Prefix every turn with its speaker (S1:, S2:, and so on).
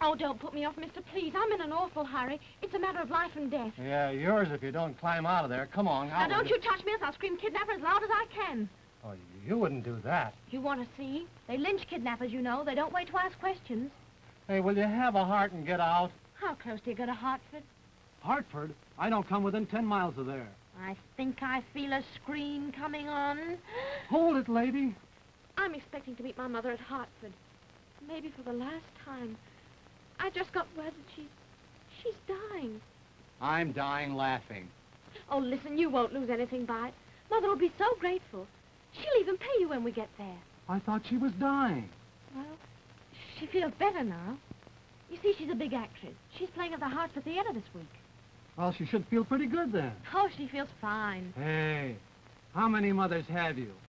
S1: Oh, don't put me off, mister, please. I'm in an awful hurry. It's a matter of life and death.
S2: Yeah, yours if you don't climb out of there. Come on.
S1: Now, don't you touch me, else I'll scream kidnapper as loud as I can.
S2: Oh, you wouldn't do that.
S1: You want to see? They lynch kidnappers, you know. They don't wait to ask questions.
S2: Hey, will you have a heart and get out?
S1: How close do you go to Hartford?
S2: Hartford? I don't come within 10 miles of there.
S1: I think I feel a scream coming on.
S2: Hold it, lady.
S1: I'm expecting to meet my mother at Hartford. Maybe for the last time. I just got word that she's dying.
S2: I'm dying laughing.
S1: Oh, listen, you won't lose anything by it. Mother will be so grateful. She'll even pay you when we get there.
S2: I thought she was dying.
S1: Well, she feels better now. You see, she's a big actress. She's playing at the Hartford Theater this week.
S2: Well, she should feel pretty good then.
S1: Oh, she feels fine.
S2: Hey, how many mothers have you?